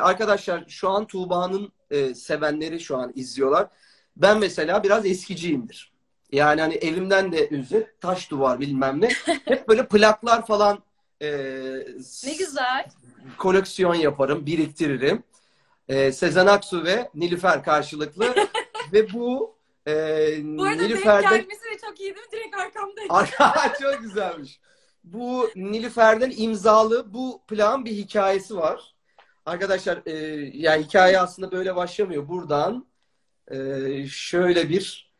arkadaşlar şu an Tuğba'nın sevenleri şu an izliyorlar. Ben mesela biraz eskiciyimdir. Yani hani evimden de üzü, taş duvar bilmem ne. Hep böyle plaklar falan Ne güzel. koleksiyon yaparım, biriktiririm. Sezen Aksu ve Nilüfer karşılıklı. Ve bu Bu arada denk Nilüfer'den gelmesi de çok iyi değil mi? Direkt arkamdayım. çok güzelmiş. Bu Nilüfer'den imzalı bu plağın bir hikayesi var. Arkadaşlar yani hikaye aslında böyle başlamıyor. Buradan şöyle bir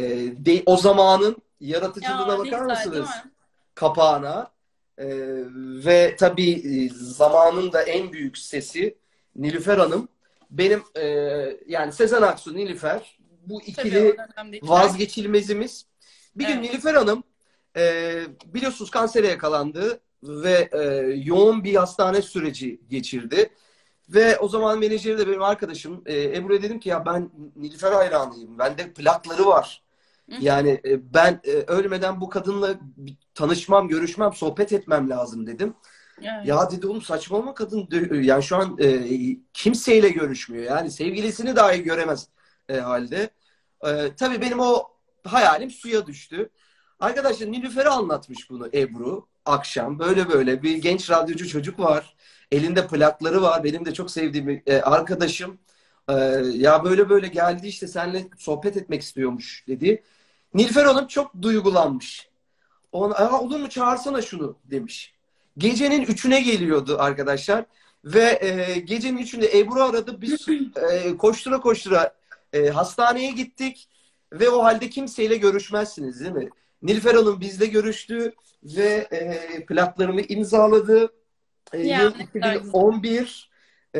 o zamanın yaratıcılığına Ya ne bakar güzel değil mısınız? mi? Kapağına. E, Ve tabii zamanın da en büyük sesi Nilüfer Hanım. Benim yani Sezen Aksu, Nilüfer bu Tabii o ikili dönemdekiler. vazgeçilmezimiz. Bir gün Evet. Nilüfer Hanım biliyorsunuz kansere yakalandı ve yoğun bir hastane süreci geçirdi. Ve o zaman menajeri de benim arkadaşım. Ebru'ya dedim ki ya ben Nilüfer hayranıyım. Bende plakları var. Hı hı. Yani ben ölmeden bu kadınla tanışmam, görüşmem, sohbet etmem lazım dedim. Evet. Ya dedi oğlum saçmalama kadın yani şu an kimseyle görüşmüyor. Yani sevgilisini dahi göremez halde. Tabii benim o hayalim suya düştü. Arkadaşlar Nilüfer'e anlatmış bunu Ebru akşam. Böyle böyle bir genç radyocu çocuk var. Elinde plakları var. Benim de çok sevdiğim bir arkadaşım. E, Ya böyle böyle geldi işte seninle sohbet etmek istiyormuş dedi. Nilüfer Hanım çok duygulanmış. Ona, olur mu çağırsana şunu demiş. Gecenin 3'üne geliyordu arkadaşlar. Ve gecenin 3'ünde Ebru aradı. Biz koştura koştura hastaneye gittik. Ve o halde kimseyle görüşmezsiniz değil mi? Nilüfer Hanım bizle görüştü ve plaklarımı imzaladı. Ya Yıl ne kadar güzel. 2011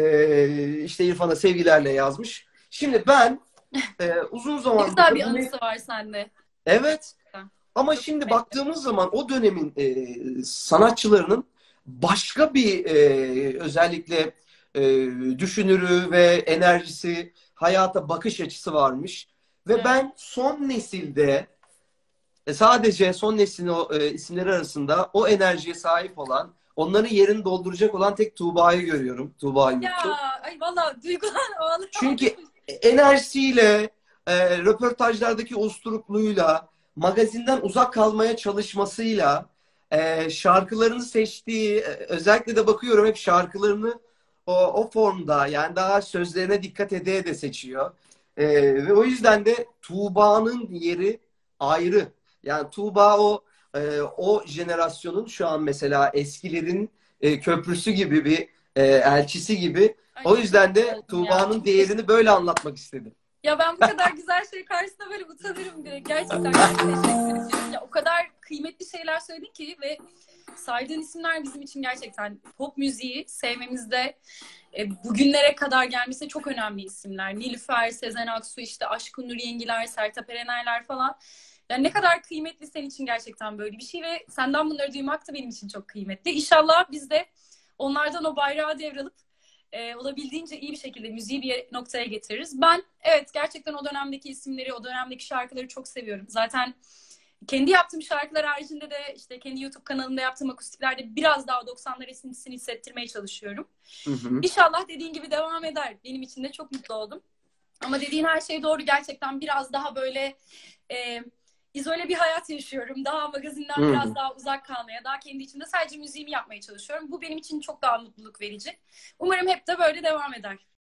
işte İrfan'a sevgilerle yazmış. Şimdi ben uzun Ne zamandır güzel da bir bunu anısı var sende. evet ama Çok şimdi kıymetli. baktığımız zaman o dönemin sanatçılarının başka bir özellikle e, düşünürü ve enerjisi, hayata bakış açısı varmış. Ve Evet. ben son nesilde sadece son neslin o isimleri arasında o enerjiye sahip olan, onların yerini dolduracak olan tek Tuğba'yı görüyorum. Tuğba Ya Yurt'u. ay vallahi duygulan Çünkü aldım. enerjisiyle, röportajlardaki usturupluğuyla, magazinden uzak kalmaya çalışmasıyla, şarkılarını seçtiği, özellikle de bakıyorum hep şarkılarını o formda yani daha sözlerine dikkat ede de seçiyor. Ve o yüzden de Tuğba'nın yeri ayrı. Yani Tuğba o jenerasyonun şu an mesela eskilerin köprüsü gibi bir elçisi gibi Ay o çok yüzden mutlu de oldum ya. Tuğba'nın Çok teşekkür değerini böyle anlatmak istedim. Ya ben bu kadar güzel şey karşısında böyle utanırım direkt. Gerçekten çok teşekkür ederim. Ya o kadar kıymetli şeyler söyledin ki ve saydığın isimler bizim için gerçekten pop müziği sevmemizde bugünlere kadar gelmesi çok önemli isimler. Nilüfer, Sezen Aksu, işte Aşkın Nur Yengiler, Sertab Erener'ler falan. Yani ne kadar kıymetli senin için gerçekten böyle bir şey ve senden bunları duymak da benim için çok kıymetli. İnşallah biz de onlardan o bayrağı devralıp olabildiğince iyi bir şekilde müziği bir noktaya getiririz. Ben evet gerçekten o dönemdeki isimleri, o dönemdeki şarkıları çok seviyorum. Zaten kendi yaptığım şarkılar haricinde de işte kendi YouTube kanalımda yaptığım akustiklerde biraz daha o 90'lar esintisini hissettirmeye çalışıyorum. Hı hı. İnşallah dediğin gibi devam eder. Benim için de çok mutlu oldum. Ama dediğin her şey doğru. Gerçekten biraz daha böyle e, izole bir hayat yaşıyorum. Daha Hı magazinden biraz hı. daha uzak kalmaya, daha kendi içimde sadece müziğimi yapmaya çalışıyorum. Bu benim için çok daha mutluluk verici. Umarım hep de böyle devam eder.